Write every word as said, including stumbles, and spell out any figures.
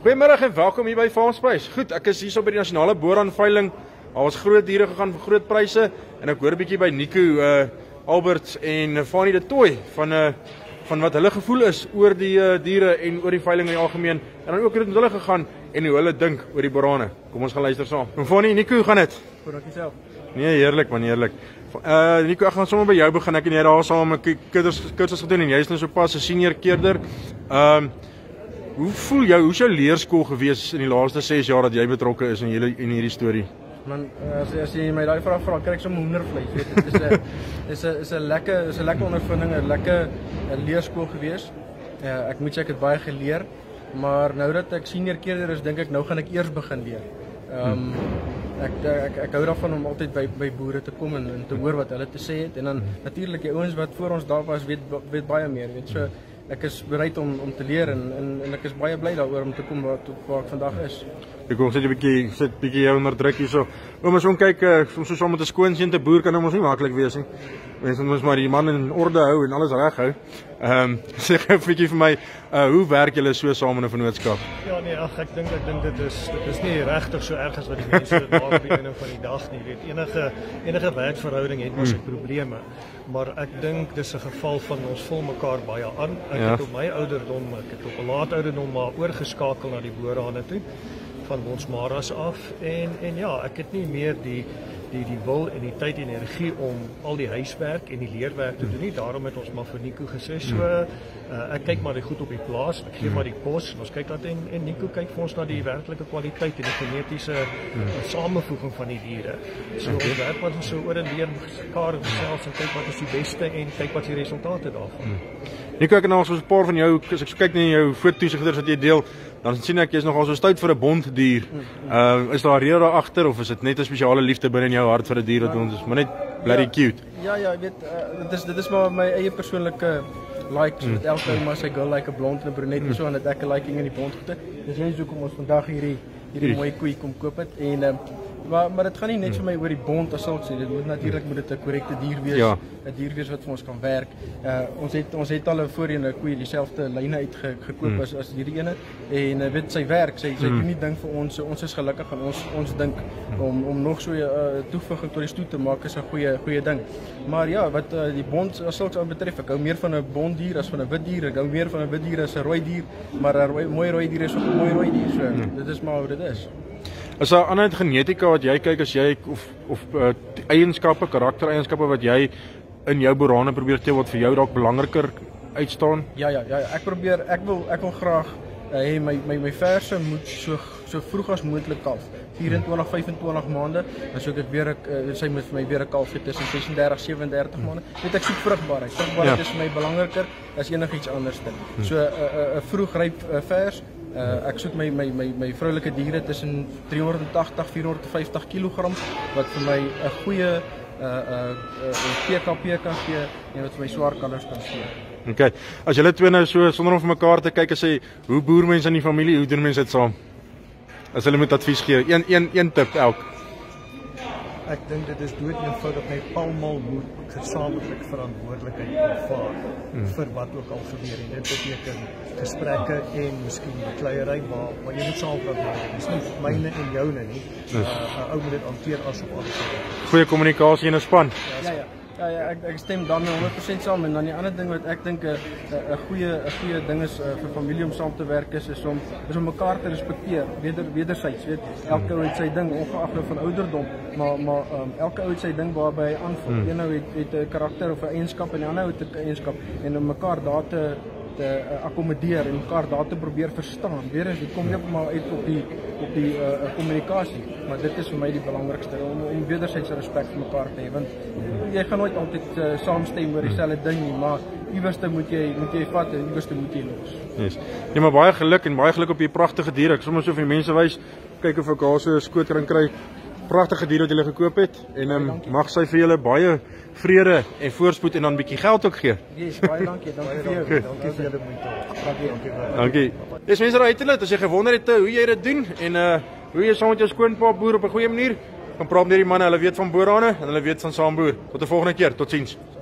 Goeiemiddag en welkom hier by Farmspace. Goed, ek is hier so by die Nasionale Boran veiling. Daar was groot diere gegaan vir groot pryse en ek hoor 'n bietjie by Nico, uh, Albert en Fanie du Toit van uh, van wat hulle gevoel is oor die uh, diere en oor die veiling in die algemeen en dan ook hoe dit met hulle gegaan en hoe hulle dink oor die borane. Kom ons gaan luister saam. En Fanie, Nico, hoe gaan dit? Goed, dankie self. Nee, heerlik man, heerlik. Uh, Nico, ek gaan sommer by jou begin. Ek en jy daar saam met kursus gedoen en jy is nou so pas 'n senior keerder. Ehm um, Hoe voel jou, hoe is jou leerskool gewees in die laaste ses jaar dat jy betrokke is in julle in hierdie storie? Man, as, as jy my daai vraag vra, kry ek sommer hoendervleis, weet dit is 'n is 'n is 'n lekker is 'n lekker ondervinding, 'n lekker 'n leerskool gewees. Ja, ek moet sê ek het baie geleer, maar nou dat ek senior keerder is, dink ek nou gaan ek eers begin leer. Ehm um, ek, ek ek hou daarvan om altyd by by boere te kom en, en te hoor wat hulle te sê het en dan natuurlik die ouens wat voor ons daar was weet weet baie meer, weet so. Ek is bereid om om te leer en en, en ek is baie bly daaroor om te kom waar, waar ek vandag is. Ek kom sit 'n bietjie sit bietjie jou onder druk hierso. Ouma so kyk, soms so saam met 'n skoonseun te boer kan hom ons nie maklik wees nie. Mense moet maar die man in orde hou en alles reg hou. Ehm um, sê gou 'n bietjie vir my, uh, hoe werk julle so saam in 'n vennootskap? Ja nee, ag ek dink ek dink dit is dit is nie regtig so erg as wat die mense dit maak op die einde van die dag nie. Jy weet, enige enige werkverhouding het mos hmm. probleme. Maar ek dink dis 'n geval van ons vul mekaar baie aan. Ek ja. het op my ouderdom, ek het op 'n laat ouderdom maar oorgeskakel na die boerhane toe van ons maras af en en ja, ek het nie meer die die die wil en die tyd en energie om al die huiswerk en die leerwerk te doen nie. Daarom het ons maar vir Nico gesê so uh, ek kyk maar die goed op die plaas, ek gee maar die kos, ons kyk dat en en Nico kyk vir ons na die werklike kwaliteit en die genetiese uh, samevoeging van die diere. So ons werk wat ons so oor en weer mekaar gesels en kyk wat is die beste en kyk wat die resultate daarvan. Nico, ek het nou so 'n paar van jou, as ek so kyk na jou fototoesigters wat jy deel, dan sien ek jy is nogal so stout vir 'n bonddier. Uh, is daar 'n rede daar agter of is dit net 'n spesiale liefde binne in jou hart vir 'n dier wat ons is, maar net bloody ja, cute? Ja, ja, ek weet, uh, dit is dit is maar my eie persoonlike like, so mm. met elke ou maar sy girl like 'n blond en 'n brunet mm. so en dit ek 'n liking in die bond goede. Dis net hoekom ons vandag hierdie hierdie mooi koei kom koop het en um, maar maar dit gaan nie net mm. vir my oor die bond as sulks nie. Dit moet natuurlik moet dit 'n korrekte dier wees, 'n ja. dier wees wat vir ons kan werk. Uh, ons het ons het al 'n voorheen 'n koei dieselfde lyne uitgekoop mm. as as hierdie ene en uh, weet sy werk, sy sy mm. doen nie ding vir ons. So ons is gelukkig en ons ons dink mm. om om nog so 'n uh, toevoeging tot die stoet te maak is 'n goeie goeie ding. Maar ja, wat uh, die bond as sulks betref, ek hou meer van 'n bonddier as van 'n wit dier. Ek hou meer van 'n wit dier as 'n rooi dier, maar 'n rooi, mooi rooi dier is ook 'n mooi rooi dier. So mm. dit is maar hoe dit is. Is daar ander genetika wat jy kyk as jy of of uh, eienskappe, karaktereienskappe wat jy in jou borane probeer teel wat vir jou dalk belangriker uitstaan? Ja ja ja, ek probeer ek wil ek wil graag hê uh, my my my verse moet so so vroeg as moontlik kalf. vierentwintig, vyfentwintig maande, dan soek ek weer ek uh, sy moet vir my weer 'n kalf gee tussen ses en dertig, sewe en dertig maande. Weet ek soek vrugbaarheid. Vrugbaarheid ja. is vir my belangriker as enigiets anders dit. So 'n uh, 'n uh, uh, vroeg ryp uh, vers. Uh, ek soek my my my my vroulike diere tussen driehonderdagtig, vierhonderdvyftig kilogram wat vir my 'n goeie uh uh P K P kan gee en wat vir my swaar kalvers kan gee. Okay. As julle twee nou so sonder om vir mekaar te kyk en sê hoe boer mense in die familie, hoe doen mense dit saam? As hulle moet advies gee, een een een tip elk. Ek dink dit is dood eenvoudig net almal moet gesamentlik verantwoordelikheid aanvaar hmm. vir wat ook al gebeur en dit beteken gesprekke en miskien bekleierery maar maar jy moet saam verantwoordelik wees. Dis nie myne en joune nie. 'n uh, ou moet dit hanteer asof alles is. Goeie kommunikasie in 'n span. Ja ja. Ja ja, ek ek stem dan honderd persent saam en dan die ander ding wat ek dink 'n 'n goeie 'n goeie ding is uh, vir familie om saam te werk is is om is om mekaar te respekteer, weder wederzijds, weet elke ou het sy ding ongeag nou van ouderdom, maar maar um, elke ou het sy ding waarby hy aanvoel. Mm. Een ou het het 'n karakter of 'n eienskap en die ander ou het 'n eienskap en om mekaar daar te te uh, akkommodeer en mekaar daar te probeer verstaan. Weer eens, dit kom net maar uit op die op die kommunikasie, uh, maar dit is vir my die belangrikste om om wederzijdse respek vir mekaar te hê want jy gaan nooit altyd uh, saamstem oor dieselfde ding nie, maar iewerste moet jy moet jy vat en iewerste moet jy los. Yes. Ja, maar baie geluk en baie geluk op die pragtige diere. Ek sommer so vir mense wys, kyk of ek daar so 'n skotering kry. Pragtige diere wat jy gekoop het en um, mag sy vir julle baie vrede en voorspoed en dan 'n bietjie geld ook gee. Yes, baie dankie. Dankie vir jou. Dankie vir julle moeite. Dankie. Dankie. Dis mense daar uit as jy gewonder het hoe jy dit doen en uh hoe jy saam met jou skoonpa boer op 'n goeie manier, kan praat met hierdie manne, hulle weet van borane en hulle weet van saamboer. Tot 'n volgende keer. Totsiens.